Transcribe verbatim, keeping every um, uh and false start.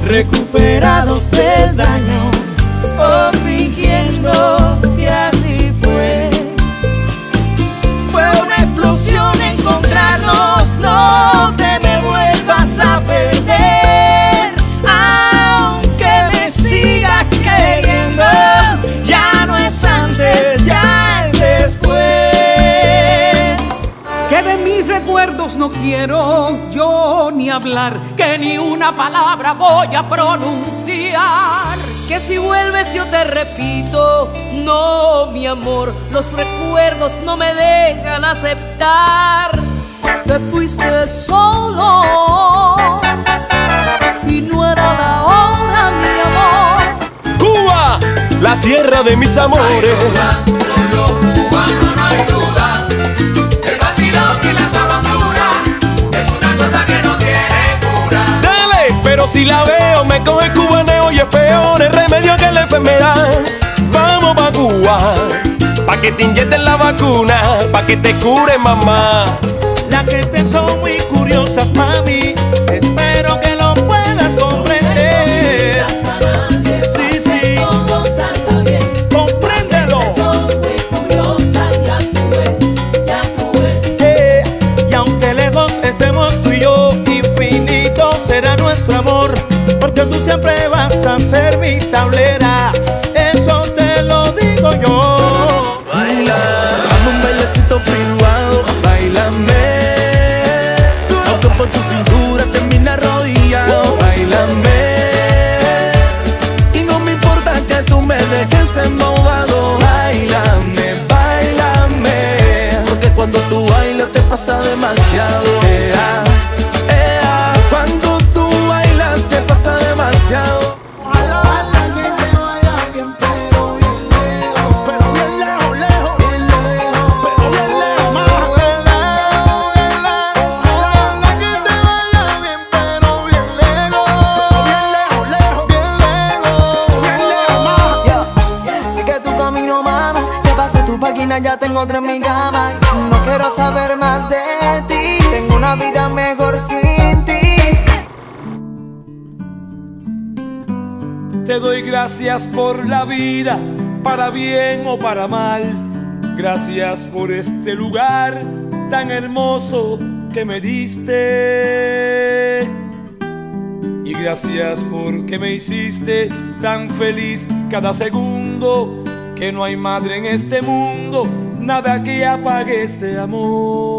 recuperados del daño, o fingiendo que así fue. Fue una explosión encontrarnos, no te me vuelvas a perder, aunque me sigas queriendo, ya no es antes, ya es después. Que de mis recuerdos no quiero yo ni hablar, que ni una palabra voy a pronunciar. Que si vuelves yo te repito, no mi amor, los recuerdos no me dejan aceptar. Te fuiste solo y no era la hora, mi amor. Cuba, la tierra de mis amores. Con los cubanos no hay duda, el vacilón y la sabrosura es una cosa que no tiene cura. Dale, pero si la veo me coge cubaneo y es peor el remedio que la enfermedad. Vamos pa' Cuba, pa' que te inyecten la vacuna, pa' que te cure, mamá. La gente son muy curiosas, mami, espero que lo puedas comprender. Sí, sí, compréndelo. Eh, y aunque lejos estemos tú y yo, infinito será nuestro amor, porque tú siempre vas a ser mi tablera, eso te lo digo yo. Baila, dame un bailecito privado, bailame. Aunque por tu cintura termina arrodillado, bailame. Y no me importa que tú me dejes embobado, bailame, bailame. Porque cuando tú bailas te pasa demasiado. Ea, ea, cuando tú bailas te pasa demasiado. Ya tengo otra en mi cama, no quiero saber más de ti, tengo una vida mejor sin ti. Te doy gracias por la vida, para bien o para mal. Gracias por este lugar tan hermoso que me diste. Y gracias porque me hiciste tan feliz cada segundo, que no hay madre en este mundo, nada que apague este amor.